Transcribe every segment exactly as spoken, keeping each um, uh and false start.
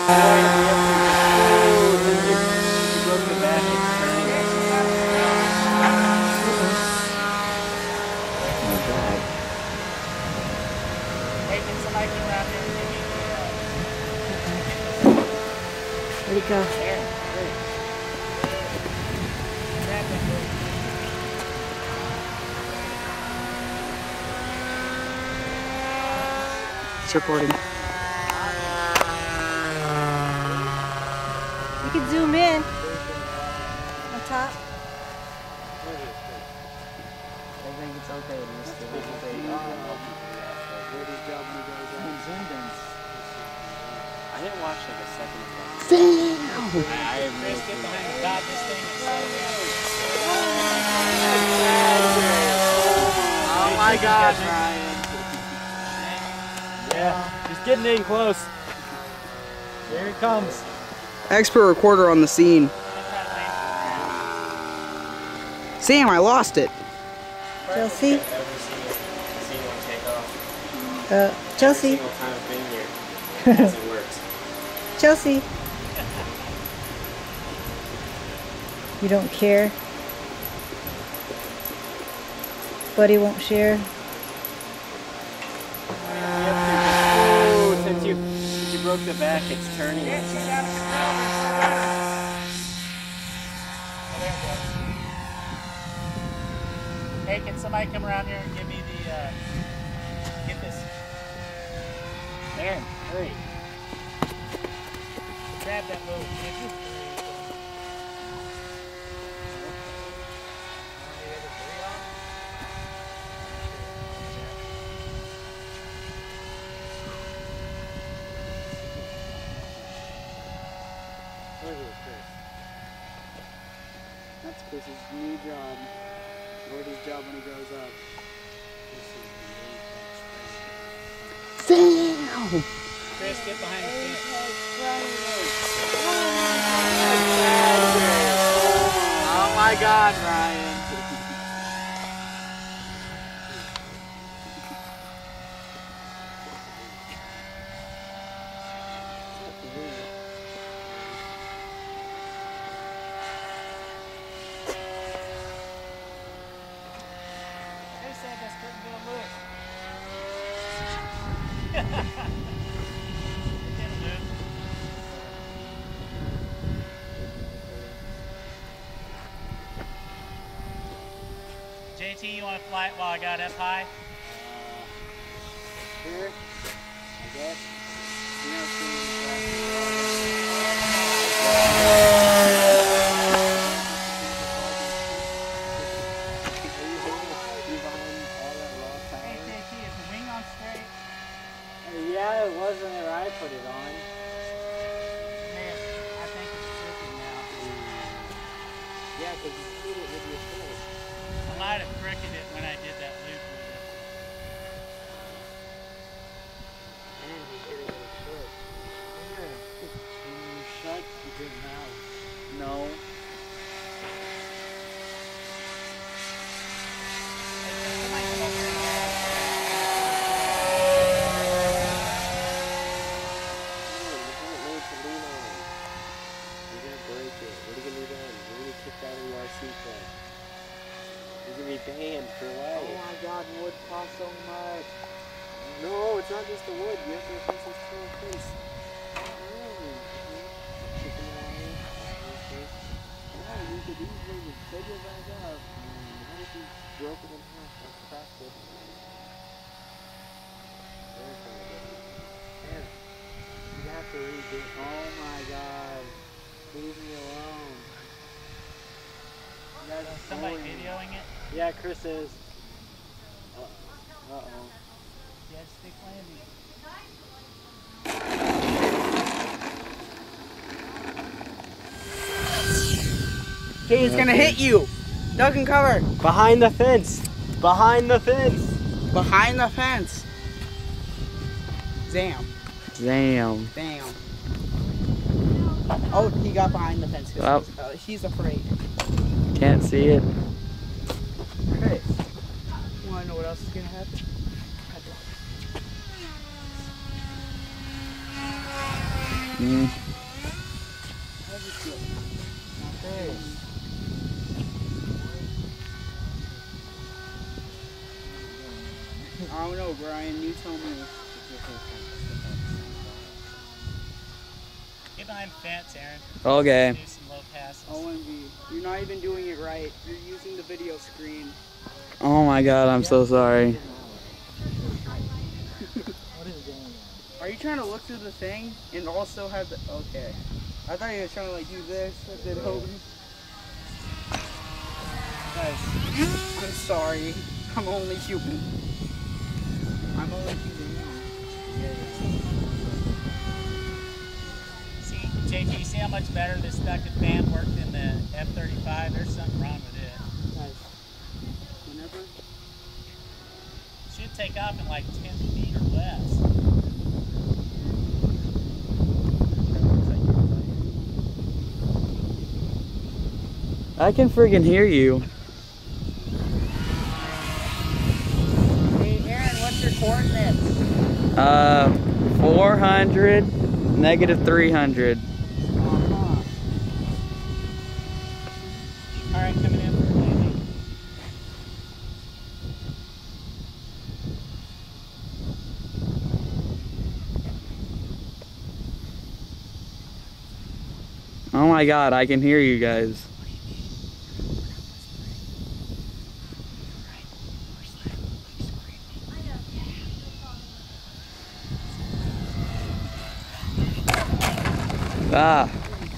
Where'd he go? It's recording. You can zoom in on top. I think it's okay to just say, I didn't watch like a second of that. Damn! I have no Get behind the dot this thing and slow down. Oh my gosh, Ryan. Yeah, he's getting in close. Here he comes. Expert recorder on the scene. Sam, I lost it. Chelsea? Uh, Chelsea? Chelsea? You don't care? Buddy won't share? Oh, since you, you broke the back, it's turning. Hey, can somebody come around here and give me the, uh, get this. There, hurry. Grab that little picture. That's Chris's new job. Or his job when he grows up. Damn! Chris, get behind the fence. Oh my God, Ryan. They said this couldn't be a loose. J T, you want to fly it while I got up high? Uh, here, I guess. You know, Hey J T, is the wing on straight? yeah, it was whenever I put it on. Man, I think it's crooked now. Yeah, because you hit it with your foot. I might have crooked it when I did that loop with it. And you hit it with your foot. When you shut your mouth. No. Banned for life. Oh my God, wood costs so much. No, it's not just the wood. You have to replace this whole piece. Really? Chicken wire. No, you could easily just take it back up. What if you broke it in half or cracked it? There. You have to redo it. Oh my God. Leave me alone. Is somebody videoing it? Yeah, Chris is. Uh, uh-oh. Yeah, stick landing. Hey, it's gonna hit you! Duck and cover! Behind the fence! Behind the fence! Behind the fence! Damn. Damn. Damn. Oh, he got behind the fence. Well. He's, uh, he's afraid. Can't see it. Okay. You wanna know what else is gonna happen? Mm. Okay. I don't know, Brian. You tell me. Get behind the fence, Aaron. Okay. Do some low passes. O M G. You're not even doing it right. You're using the video screen. Oh my god, I'm so sorry. What is going on? Are you trying to look through the thing and also have the... Okay. I thought you were trying to like do this and then open. Guys, I'm sorry. I'm only human. I'm only human now. See, J P, see how much better this ducted fan worked in the F thirty-five? There's something wrong with it. Guys, whenever... It should take off in like ten feet or less. I can friggin' hear you. Hey, Aaron, what's your coordinates? Uh, four hundred, negative three hundred. Uh-huh. All right, coming in for landing. Oh my god, I can hear you guys. Ah.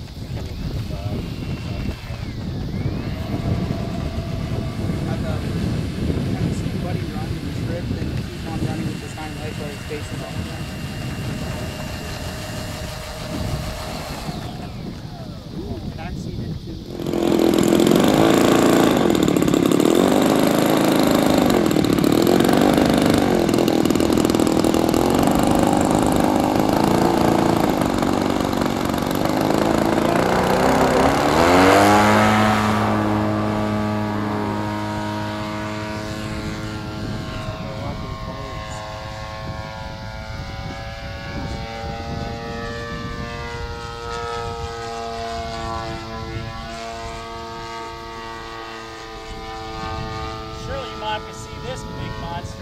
Surely you might have to see this big monster.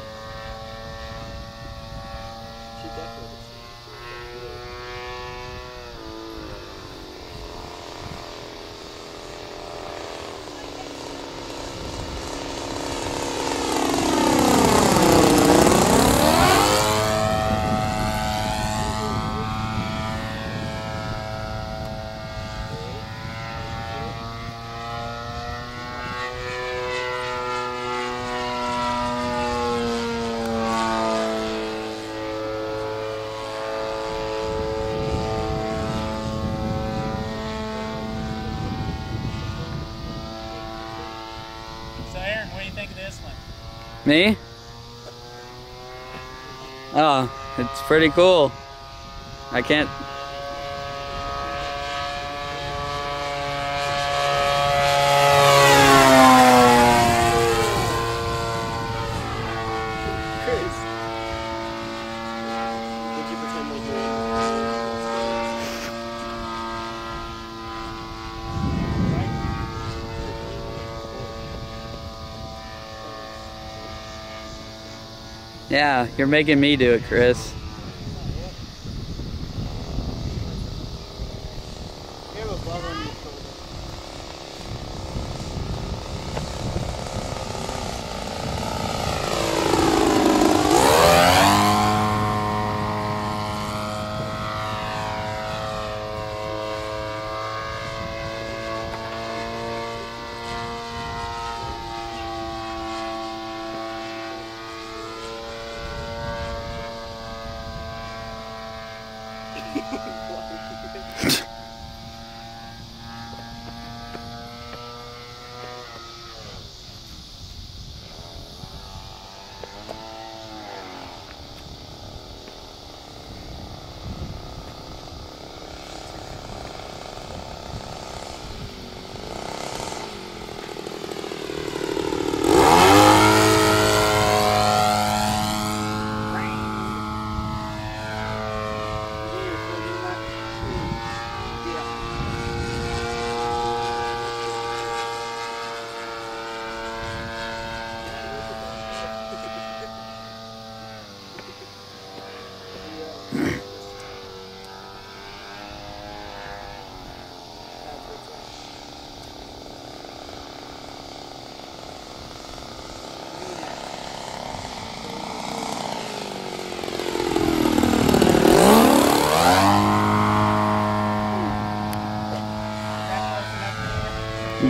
She definitely does. So, Aaron, what do you think of this one? Me? Oh, it's pretty cool. I can't... Chris, would you pretend like you're in? Yeah, you're making me do it, Chris. You have a bug on your shoulder.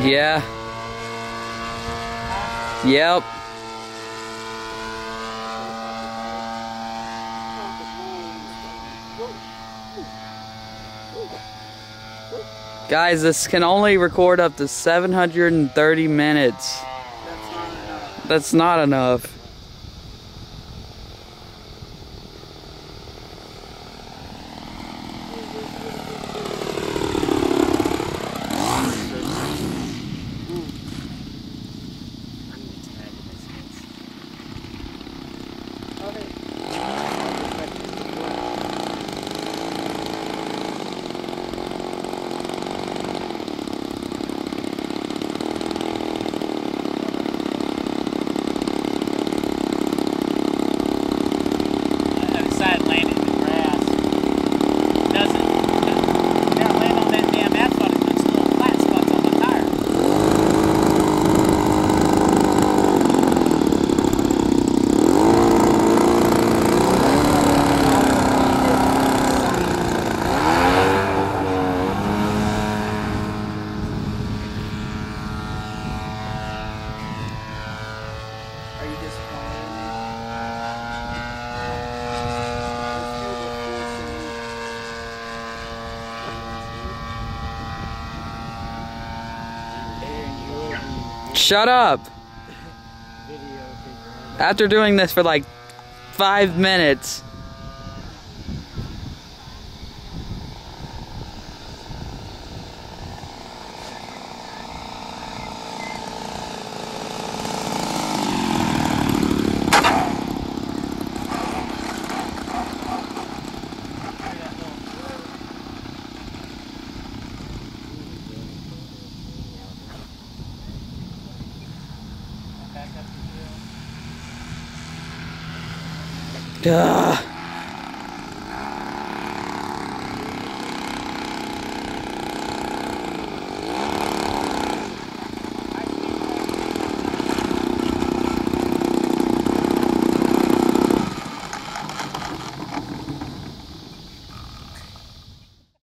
Yeah. Yep. Guys, this can only record up to seven hundred thirty minutes. That's not enough. That's not enough. Shut up! After doing this for like five minutes. Ugh.